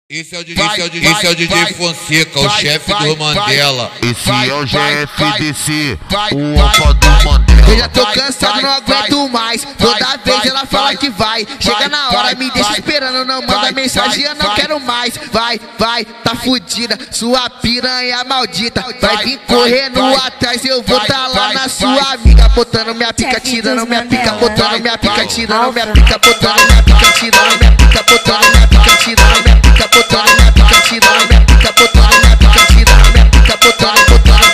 Esse é o DJ Fonseca, o chefe do Mandela. Esse é o GFDC, o alfa do Mandela. Eu já tô cansado, não aguento mais. Toda vez ela fala que vai. Chega na hora, me deixa esperando. Não manda mensagem, eu não quero mais. Vai, tá fudida, sua piranha maldita. Vai vir correndo atrás, eu vou tá lá na sua amiga. Botando minha pica, tirando minha pica. Botando minha pica, tirando minha pica. Botando minha pica, tirando minha pica. Botando minha pica, tirando minha pica. Botando minha pica, tirando minha pica. Botando minha pica, tirando minha pica. Botando minha pica,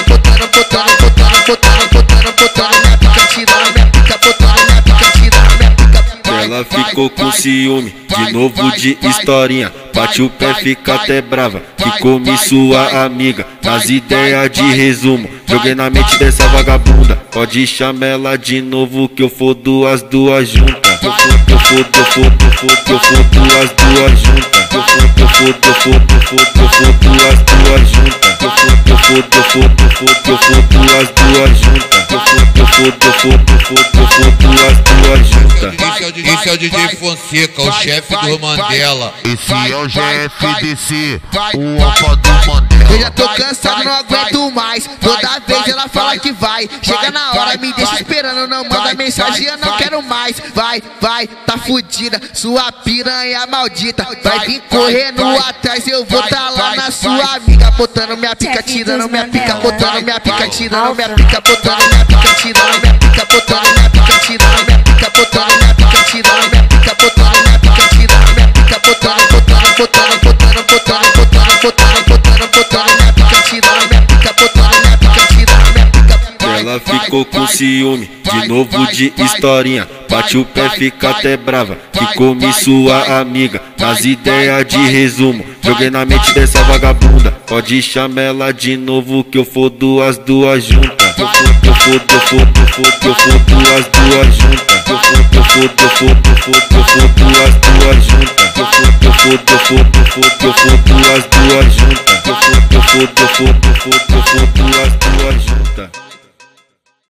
tirando minha pica. Botando minha pica, tirando minha pica. Ela ficou com ciúme, de novo de historinha. Bate o pé, fica até brava, ficou me sua amiga. Nas ideias de resumo, joguei na mente dessa vagabunda. Pode chamar ela de novo que eu fodo as duas juntas. Eu fodo as duas juntas. Eu fodo as duas juntas. Eu fodo as duas juntas. Eu fodo as duas juntas. Esse é o DJ Fonseca, o chefe do Mandela. Esse é o GFDC, o alfa do Mandela. Eu já tô cansado, não aguento mais. Toda vez ela fala que vai. Chega na hora, me deixa esperando. Não manda mensagem, eu não quero mais. Vai, tá fudida, sua piranha maldita. Vai vir correndo atrás, eu vou tá lá na sua amiga. Botando minha pica, tirando minha pica. Botando minha pica, tirando minha pica. Botando minha pica, tirando minha pica. Botando minha pica, tirando minha pica. Botando minha pica, tirando minha pica. Botando minha pica, tirando minha pica. Botando minha pica, tirando minha pica. Botando minha pica, tirando minha pica. Ela ficou com ciúme, de novo de historinha. Bate o pé, fica até brava, ficou me sua amiga. Nas ideias de resumo, joguei na mente dessa vagabunda. Pode chamar ela de novo que eu fodo as duas juntas. Eu fodo as duas juntas. Eu fodo as duas juntas. Eu fodo as duas juntas. Eu fodo as duas juntas.